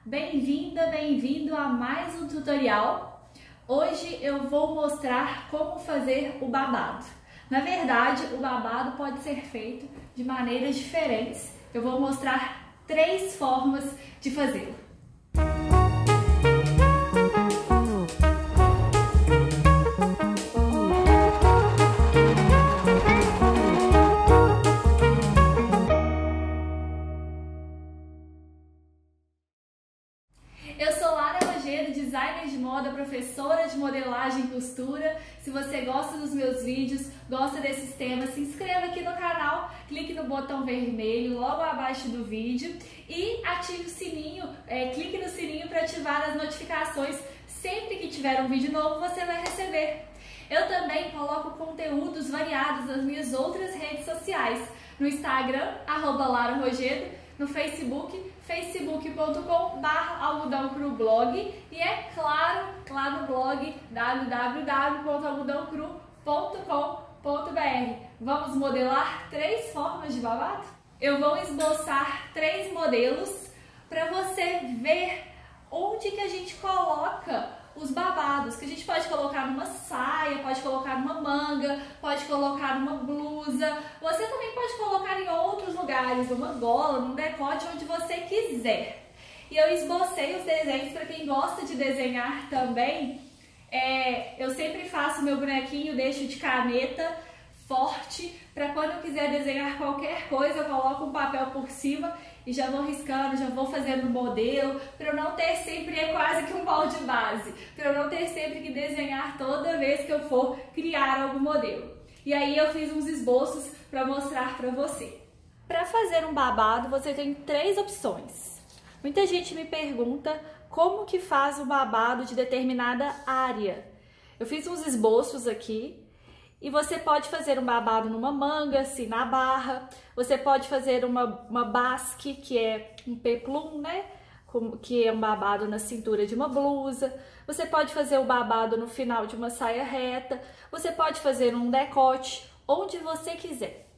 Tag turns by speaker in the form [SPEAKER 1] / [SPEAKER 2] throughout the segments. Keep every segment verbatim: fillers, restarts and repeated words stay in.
[SPEAKER 1] Bem-vinda, bem-vindo a mais um tutorial. Hoje eu vou mostrar como fazer o babado. Na verdade, o babado pode ser feito de maneiras diferentes. Eu vou mostrar três formas de fazê-lo. Eu sou Lara Rogério, designer de moda, professora de modelagem e costura. Se você gosta dos meus vídeos, gosta desses temas, se inscreva aqui no canal, clique no botão vermelho logo abaixo do vídeo e ative o sininho, é, clique no sininho para ativar as notificações. Sempre que tiver um vídeo novo, você vai receber. Eu também coloco conteúdos variados nas minhas outras redes sociais, no Instagram, arroba Lara Rogério, no Facebook, facebook ponto com barra algodão cru blog e é claro, lá no blog w w w ponto algodão cru ponto com ponto b r. Vamos modelar três formas de babado? Eu vou esboçar três modelos para você ver onde que a gente coloca os babados, que a gente pode colocar numa saia, pode colocar numa manga, pode colocar numa blusa, você também pode colocar em outros lugares, numa gola, num decote, onde você quiser. E eu esbocei os desenhos para quem gosta de desenhar também. É, eu sempre faço meu bonequinho, deixo de caneta forte, para quando eu quiser desenhar qualquer coisa, eu coloco um papel por cima e já vou riscando, já vou fazendo modelo, para eu não ter sempre, é quase que um molde base, para eu não ter sempre que desenhar toda vez que eu for criar algum modelo. E aí eu fiz uns esboços para mostrar para você. Para fazer um babado, você tem três opções. Muita gente me pergunta como que faz o babado de determinada área. Eu fiz uns esboços aqui. E você pode fazer um babado numa manga, assim, na barra. Você pode fazer uma, uma basque, que é um peplum, né? Que é um babado na cintura de uma blusa. Você pode fazer o babado no final de uma saia reta. Você pode fazer um decote, onde você quiser.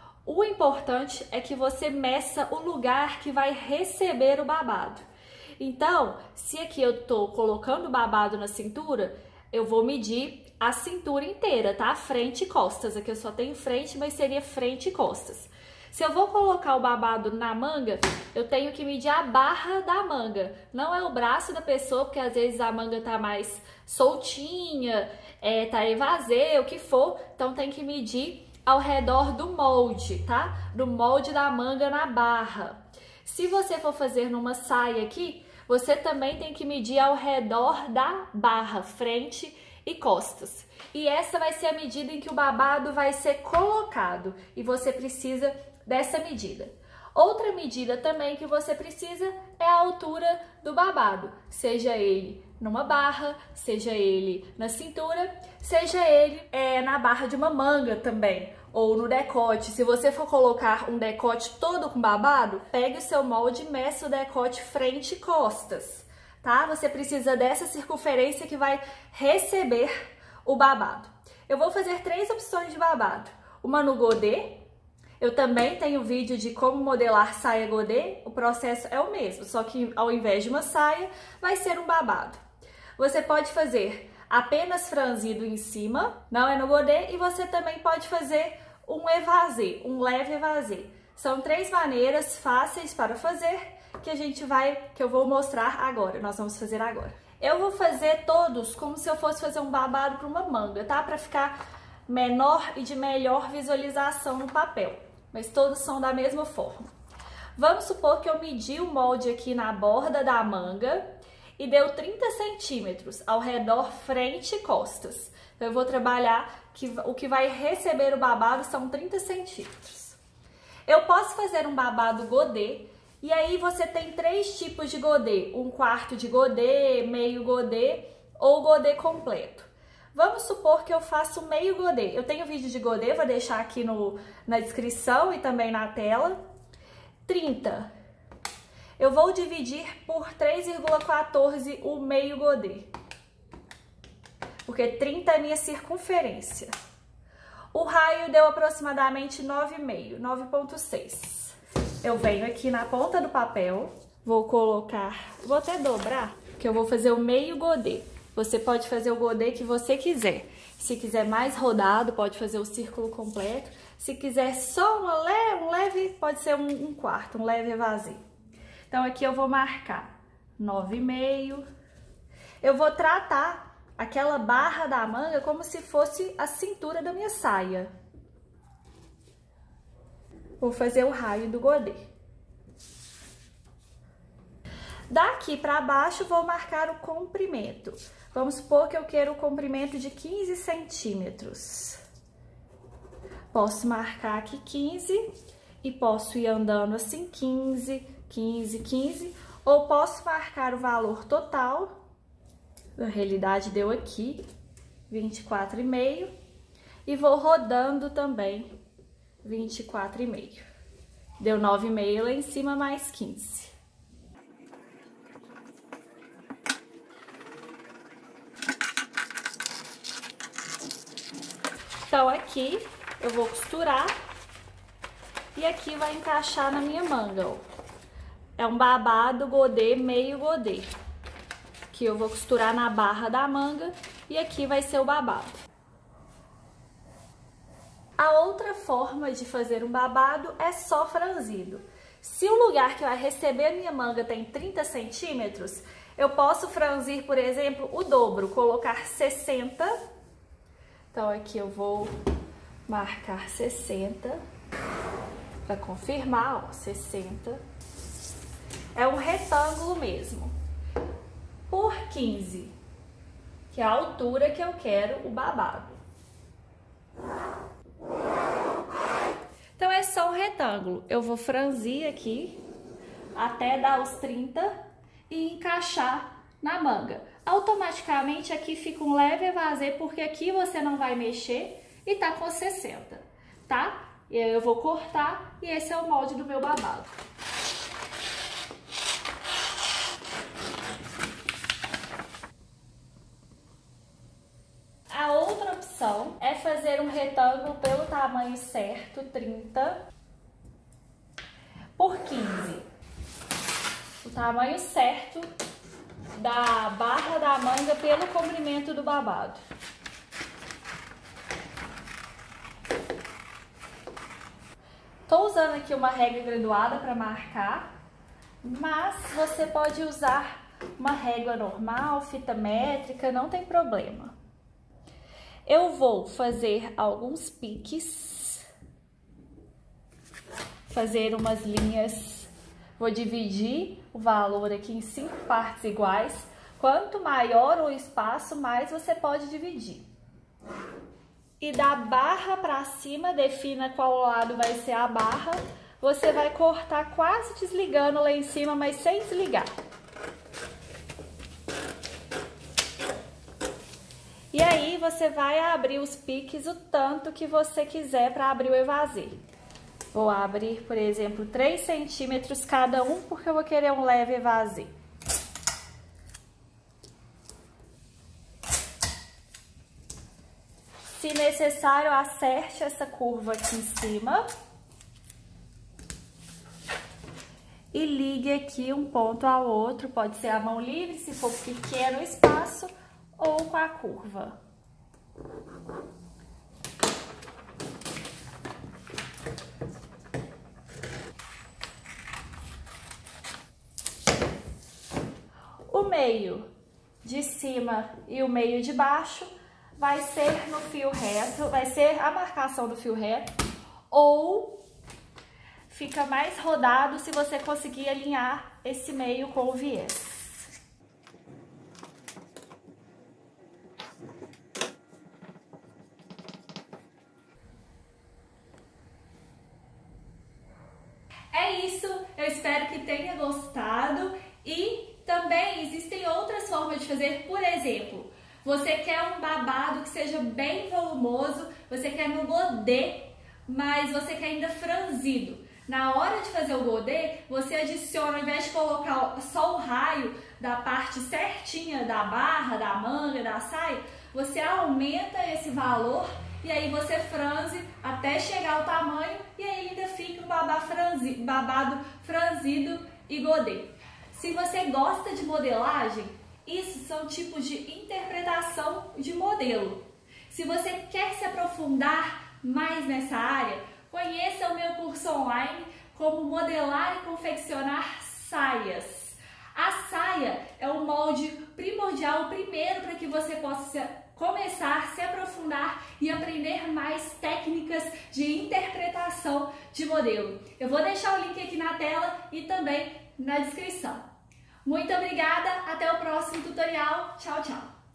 [SPEAKER 1] O importante é que você meça o lugar que vai receber o babado. Então, se aqui eu tô colocando o babado na cintura, eu vou medir a cintura inteira, tá? Frente e costas. Aqui eu só tenho frente, mas seria frente e costas. Se eu vou colocar o babado na manga, eu tenho que medir a barra da manga. Não é o braço da pessoa, porque às vezes a manga tá mais soltinha, é, tá evasê, o que for. Então tem que medir ao redor do molde, tá? Do molde da manga na barra. Se você for fazer numa saia aqui, você também tem que medir ao redor da barra, frente e costas. E essa vai ser a medida em que o babado vai ser colocado e você precisa dessa medida. Outra medida também que você precisa é a altura do babado, seja ele numa barra, seja ele na cintura, seja ele é, na barra de uma manga também, ou no decote. Se você for colocar um decote todo com babado, pegue o seu molde e meça o decote frente e costas. Tá? Você precisa dessa circunferência que vai receber o babado. Eu vou fazer três opções de babado. Uma no godê. Eu também tenho vídeo de como modelar saia godê. O processo é o mesmo, só que ao invés de uma saia, vai ser um babado. Você pode fazer apenas franzido em cima, não é no godê, e você também pode fazer um evasê, um leve evasê. São três maneiras fáceis para fazer, que a gente vai, que eu vou mostrar agora, nós vamos fazer agora. Eu vou fazer todos como se eu fosse fazer um babado para uma manga, tá? Para ficar menor e de melhor visualização no papel, mas todos são da mesma forma. Vamos supor que eu medi o molde aqui na borda da manga e deu trinta centímetros ao redor frente e costas. Então eu vou trabalhar que o que vai receber o babado são trinta centímetros. Eu posso fazer um babado godê. E aí você tem três tipos de godê, um quarto de godê, meio godê ou godê completo. Vamos supor que eu faço meio godê. Eu tenho vídeo de godê, vou deixar aqui no, na descrição e também na tela. trinta. Eu vou dividir por três vírgula quatorze o meio godê, porque trinta é a minha circunferência. O raio deu aproximadamente nove vírgula cinco, nove ponto seis. Eu venho aqui na ponta do papel, Vou colocar, vou até dobrar, porque eu vou fazer o meio godê. Você pode fazer o godê que você quiser. Se quiser mais rodado, pode fazer o círculo completo. Se quiser só uma leve, um leve, pode ser um, um quarto, um leve evasê. Então, aqui eu vou marcar nove e meio. Eu vou tratar aquela barra da manga como se fosse a cintura da minha saia. Vou fazer o raio do godê. Daqui para baixo, vou marcar o comprimento. Vamos supor que eu quero o comprimento de quinze centímetros. Posso marcar aqui quinze e posso ir andando assim, quinze, quinze, quinze. Ou posso marcar o valor total, na realidade deu aqui, vinte e quatro e meio. E vou rodando também, vinte e quatro e meio. Deu nove e meio lá em cima, mais quinze. Então, aqui eu vou costurar e aqui vai encaixar na minha manga, ó. É um babado godê, meio godê, que eu vou costurar na barra da manga e aqui vai ser o babado. A outra forma de fazer um babado é só franzido. Se o lugar que vai receber a minha manga tem trinta centímetros, eu posso franzir, por exemplo, o dobro, colocar sessenta. Então, aqui eu vou marcar sessenta, para confirmar, ó, sessenta. É um retângulo mesmo, por quinze, que é a altura que eu quero o babado. Então, é só um retângulo. Eu vou franzir aqui, até dar os trinta e encaixar na manga. Automaticamente aqui fica um leve evasê, porque aqui você não vai mexer e tá com sessenta, tá? E aí eu vou cortar e esse é o molde do meu babado. A outra opção é fazer um retângulo pelo tamanho certo, trinta por quinze. O tamanho certo da barra da manga pelo comprimento do babado. Tô usando aqui uma régua graduada para marcar, mas você pode usar uma régua normal, fita métrica, não tem problema. Eu vou fazer alguns piques, fazer umas linhas. Vou dividir o valor aqui em cinco partes iguais. Quanto maior o espaço, mais você pode dividir. E da barra para cima, defina qual lado vai ser a barra. Você vai cortar quase desligando lá em cima, mas sem desligar. E aí você vai abrir os piques o tanto que você quiser para abrir o evasê. Vou abrir, por exemplo, três centímetros cada um, porque eu vou querer um leve evasê. Se necessário, acerte essa curva aqui em cima. E ligue aqui um ponto ao outro, pode ser a mão livre, se for pequeno o espaço, ou com a curva. O meio de cima e o meio de baixo vai ser no fio reto, vai ser a marcação do fio reto, ou fica mais rodado se você conseguir alinhar esse meio com o viés. É isso, eu espero que tenha gostado e também existem outras formas de fazer. Por exemplo, você quer um babado que seja bem volumoso, você quer no godê, mas você quer ainda franzido. Na hora de fazer o godê, você adiciona, ao invés de colocar só o raio da parte certinha da barra, da manga, da saia, você aumenta esse valor e aí você franze até chegar ao tamanho e aí ainda fica um babado franzido, babado franzido e godê. Se você gosta de modelagem, isso são tipos de interpretação de modelo. Se você quer se aprofundar mais nessa área, conheça o meu curso online como modelar e confeccionar saias. A saia é o molde primordial, o primeiro para que você possa começar, se aprofundar e aprender mais técnicas de interpretação de modelo. Eu vou deixar o link aqui na tela e também na descrição. Muito obrigada, até o próximo tutorial. Tchau, tchau!